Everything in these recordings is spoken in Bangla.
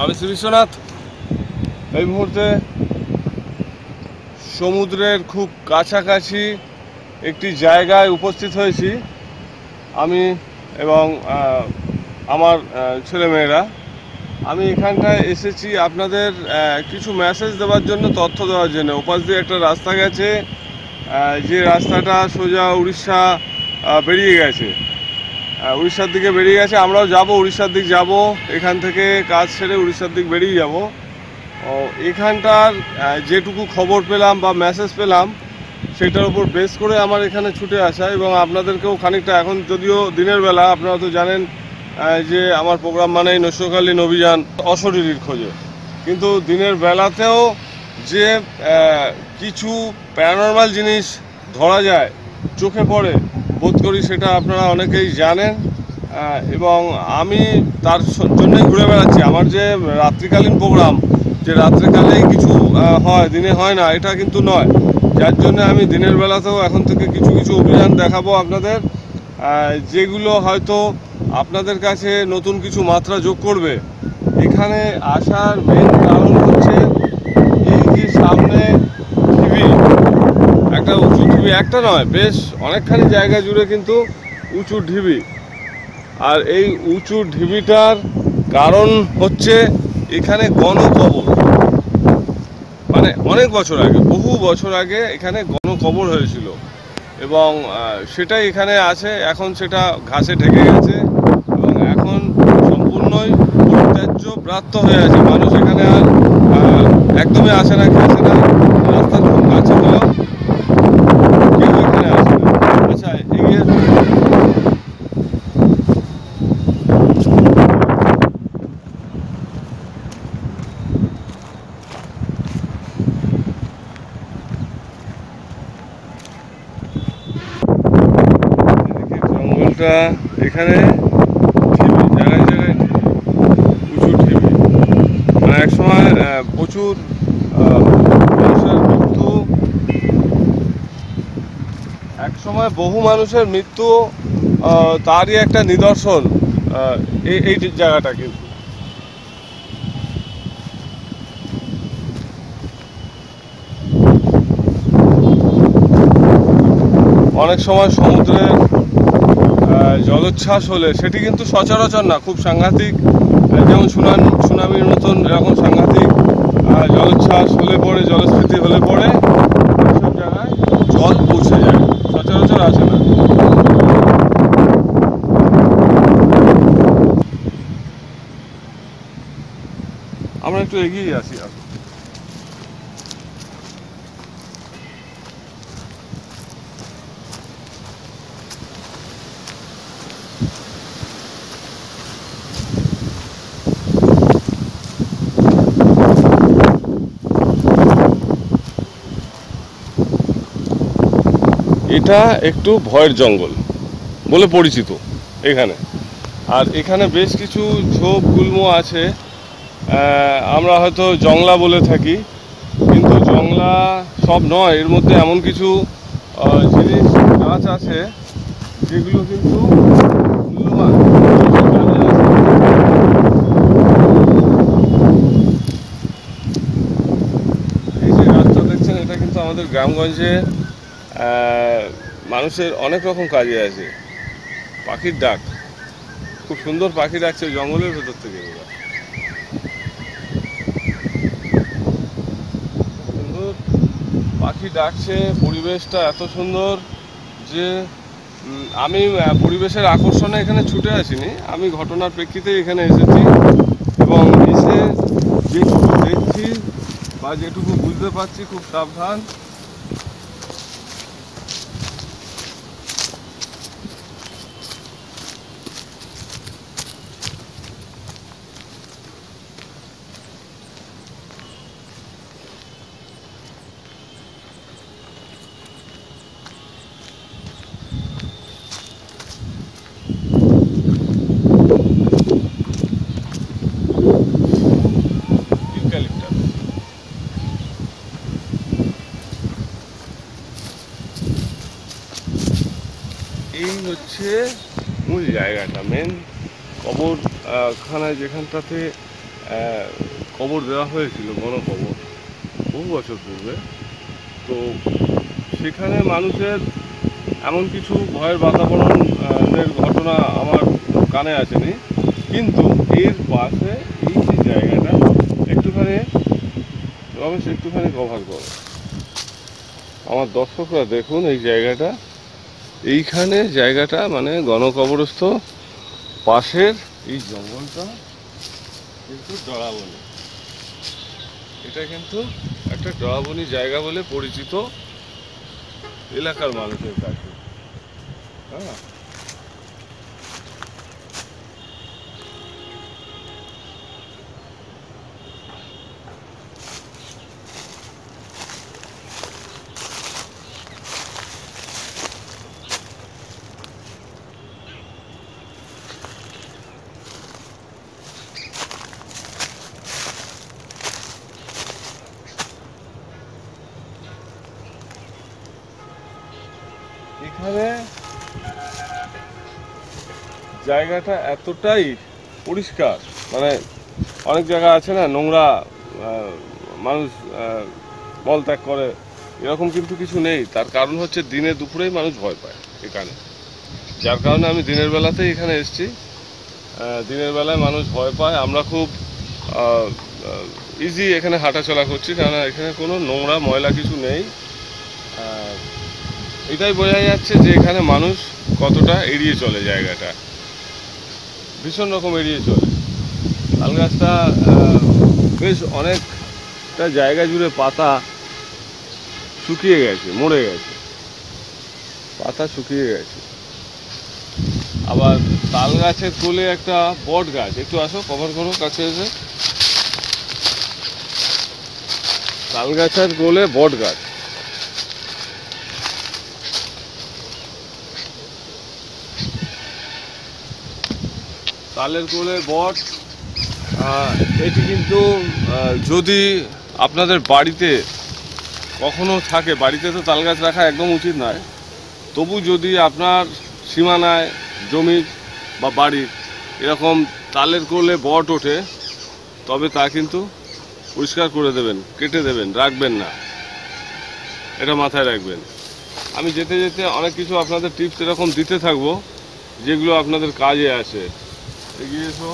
আমি শ্রী বিশ্বনাথ এই মুহূর্তে সমুদ্রের খুব কাছাকাছি একটি জায়গায় উপস্থিত হয়েছি। আমি এবং আমার ছেলেমেয়েরা আমি এখানটায় এসেছি আপনাদের কিছু মেসেজ দেওয়ার জন্য, তথ্য দেওয়ার জন্য। ওপাশ দিয়ে একটা রাস্তা গেছে, যে রাস্তাটা সোজা উড়িষ্যা বেরিয়ে গেছে, উড়িষ্যার দিকে বেরিয়ে গেছে। আমরাও যাব, উড়িষ্যার দিক যাব, এখান থেকে কাজ ছেড়ে উড়িষ্যার দিক বেরিয়ে যাব। এখানটার যেটুকু খবর পেলাম বা মেসেজ পেলাম সেটার উপর বেস করে আমার এখানে ছুটে আসা, এবং আপনাদেরকেও খানিকটা, এখন যদিও দিনের বেলা, আপনারা তো জানেন যে আমার প্রোগ্রাম মানেই নৈশকালীন অভিযান অশরীরীর খোঁজে, কিন্তু দিনের বেলাতেও যে কিছু প্যারানরমাল জিনিস ধরা যায়, চোখে পড়ে, বোধ করি সেটা আপনারা অনেকেই জানেন, এবং আমি তার জন্যই ঘুরে বেড়াচ্ছি। আমার যে রাত্রিকালীন প্রোগ্রাম, যে রাত্রিকালেই কিছু হয়, দিনে হয় না, এটা কিন্তু নয়। যার জন্য আমি দিনের বেলাতেও এখন থেকে কিছু কিছু অভিযান দেখাবো আপনাদের, যেগুলো হয়তো আপনাদের কাছে নতুন কিছু মাত্রা যোগ করবে। এখানে আসার মেন কারণ হচ্ছে এই যে সামনে ঢিবি, একটা উঁচু ঢিবি, একটা নয়, বেশ অনেকখানি জায়গা জুড়ে কিন্তু উঁচু ঢিবি। আর এই উঁচু ঢিবিটার কারণ হচ্ছে এখানে গণকবর, মানে অনেক বছর আগে, বহু বছর আগে এখানে গণকবর হয়েছিল, এবং সেটাই এখানে আছে। এখন সেটা ঘাসে ঢেকে গেছে এবং এখন সম্পূর্ণই পরিত্যাজ্য প্রাপ্ত হয়ে আছে। মানুষ এখানে আর একদমই আসে না, ঘেসে না, রাস্তার খুব কাছে হলেও কেউ এখানে আসে না। আচ্ছা, এগিয়ে জঙ্গলটা, এখানে ঢিবি, জায়গায় জায়গায় উঁচু ঢিবি। মানে এক সময় প্রচুর মানুষের মৃত্যু, এক সময় বহু মানুষের মৃত্যু, তারই একটা নিদর্শন এই জায়গাটা। কিন্তু অনেক সময় সমুদ্রের জলোচ্ছ্বাস হলে, সেটি কিন্তু সচরাচর না, খুব সাংঘাতিক, যেমন সুনামির মতন এরকম সাংঘাতিক জলোচ্ছ্বাস হলে পরে, জলস্ফীতি হলে পরে সব জায়গায় জল পৌঁছে যায়, সচরাচর আসে না। আমরা একটু এগিয়ে আসি। এটা একটু ভয়ের জঙ্গল বলে পরিচিত এখানে, আর এখানে বেশ কিছু ঝোপ গুল্ম আছে, আমরা হয়তো জংলা বলে থাকি, কিন্তু জংলা সব নয়। এর মধ্যে এমন কিছু জিনিস, গাছ আছে যেগুলো কিন্তু মূল্যবান। এই যে গাছটা দেখছেন, এটা কিন্তু আমাদের গ্রামগঞ্জে মানুষের অনেক রকম কাজে আছে। পাখির ডাক, খুব সুন্দর পাখি ডাকছে জঙ্গলের ভেতর থেকে। সুন্দর পাখি ডাকছে, পরিবেশটা এত সুন্দর যে আমি পরিবেশের আকর্ষণে এখানে ছুটে আসিনি, আমি ঘটনার প্রেক্ষিতে এখানে এসেছি, এবং এসে যেটুকু দেখছি বা যেটুকু বুঝতে পারছি, খুব সাবধান। এই হচ্ছে মূল জায়গাটা, মেন কবরখানায়, যেখানটাতে কবর দেওয়া হয়েছিল, গণকবর, বহু বছর পূর্বে। তো সেখানে মানুষের এমন কিছু ভয়ের বাতাবরণের ঘটনা আমার কানে আসেনি, কিন্তু এর পাশে এই যে জায়গাটা একটুখানি রমেশ একটুখানি কভার করো, আমার দর্শকরা দেখুন এই জায়গাটা, এইখানে জায়গাটা মানে গণকবরস্থ, পাশের এই জঙ্গলটা কিন্তু ডরাবনি, এটা কিন্তু একটা ডরাবনি জায়গা বলে পরিচিত এলাকার মানুষের কাছে। হ্যাঁ, এখানে জায়গাটা এতটাই পরিষ্কার, মানে অনেক জায়গা আছে না নোংরা, মানুষ মলত্যাগ করে, এরকম কিন্তু কিছু নেই। তার কারণ হচ্ছে দিনে দুপুরেই মানুষ ভয় পায় এখানে, যার কারণে আমি দিনের বেলাতেই এখানে এসেছি। দিনের বেলায় মানুষ ভয় পায়, আমরা খুব ইজি এখানে হাঁটাচলা করছি, কারণ এখানে কোনো নোংরা ময়লা কিছু নেই। এটাই বোঝা যাচ্ছে যে এখানে মানুষ কতটা এড়িয়ে চলে, জায়গাটা ভীষণ রকম এড়িয়ে চলে। তাল গাছটা বেশ অনেকটা জায়গা জুড়ে পাতা শুকিয়ে গেছে, মরে গেছে, পাতা শুকিয়ে গেছে। আবার তাল গাছের কোলে একটা বট গাছ, একটু আসো কভার করো কাছে এসে, তাল গাছের কোলে বট গাছ, তালের কোলে বট। এটি কিন্তু যদি আপনাদের বাড়িতে কখনো থাকে, বাড়িতে তো তাল গাছ রাখা একদম উচিত নয়, তবু যদি আপনার সীমানায় জমি বা বাড়ির এরকম তালের কোলে বট ওঠে, তবে তা কিন্তু পরিষ্কার করে দেবেন, কেটে দেবেন, রাখবেন না, এটা মাথায় রাখবেন। আমি যেতে যেতে অনেক কিছু আপনাদের টিপস এরকম দিতে থাকবো যেগুলো আপনাদের কাজে আসে। এগিয়ে এসো।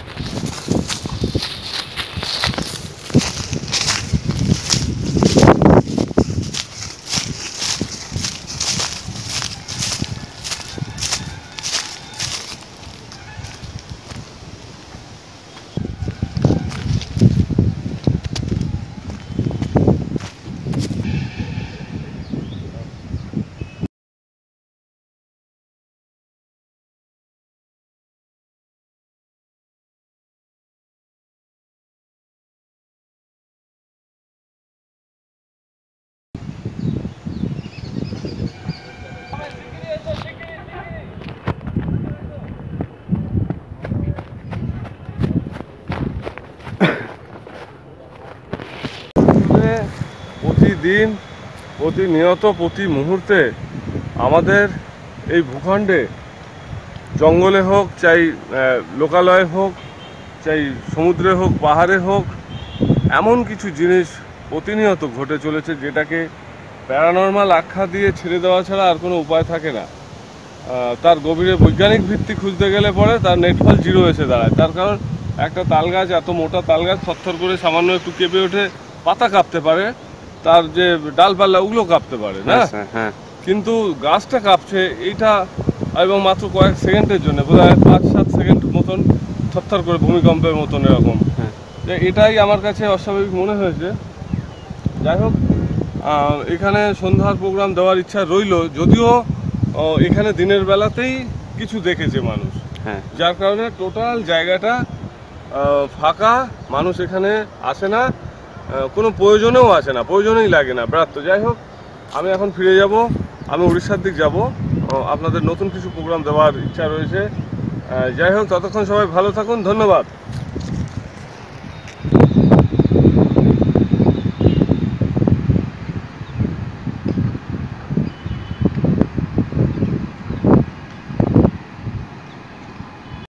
প্রতিদিন, প্রতিনিয়ত, প্রতি মুহূর্তে আমাদের এই ভূখণ্ডে জঙ্গলে হোক, চাই লোকালয়ে হোক, চাই সমুদ্রে হোক, পাহাড়ে হোক, এমন কিছু জিনিস প্রতিনিয়ত ঘটে চলেছে যেটাকে প্যারানর্মাল আখ্যা দিয়ে ছেড়ে দেওয়া ছাড়া আর কোনো উপায় থাকে না। তার গভীরে বৈজ্ঞানিক ভিত্তি খুঁজতে গেলে পরে তার নেটফল জিরো এসে দাঁড়ায়। তার কারণ একটা তাল গাছ, এত মোটা তাল গাছ, থরথর করে সামান্য একটু কেঁপে ওঠে, পাতা কাঁপতে পারে, তার যে ডালপাল্লা ওগুলো কাঁপতে পারে না, কিন্তু গাছটা কাঁপছে এইটা, এবং মাত্র কয়েক সেকেন্ডের জন্য, বোধ হয় 5-7 সেকেন্ড মতন থরথর করে ভূমিকম্পের মতন এরকম। এটাই আমার কাছে অস্বাভাবিক মনে হয়েছে। যাই হোক, এখানে সন্ধ্যার প্রোগ্রাম দেওয়ার ইচ্ছা রইল, যদিও এখানে দিনের বেলাতেই কিছু দেখেছে মানুষ, যার কারণে টোটাল জায়গাটা ফাঁকা, মানুষ এখানে আসে না, কোনো প্রয়োজনেও আসে না, প্রয়োজনেই লাগে না, ব্রাত্য। যাই হোক, আমি এখন ফিরে যাব, আমি উড়িষ্যার দিক যাব, আপনাদের নতুন কিছু প্রোগ্রাম দেওয়ার ইচ্ছা রয়েছে। যাই হোক, ততক্ষণ সবাই ভালো থাকুন, ধন্যবাদ।